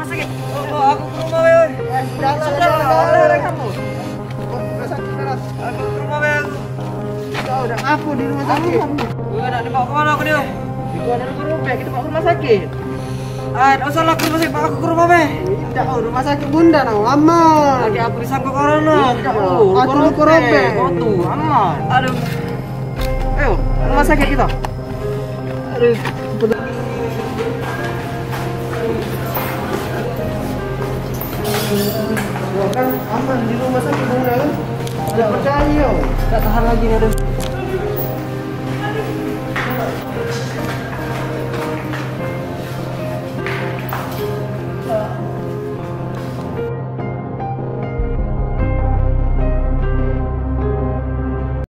sakit. Aku ke rumah weh. Jangan kamu. Rumah sakit keras. Aku ke rumah weh. Kau udah ngaku di rumah sakit. Gue nak dibawa kemana aku dia? Itu ada gerobak, kita bawa ke rumah sakit. Tak usah lah ke rumah sakit, aku ke rumah weh. Tidak, rumah sakit bunda nah, aman. Lagi aku disangkut corona. Tidak, aku gerobak. Foto, aman. Aduh. Ayo, rumah sakit kita. Aduh. Kan aman di rumah sakit bunda kan. Tidak percaya. Tak tahan lagi nih, aduh.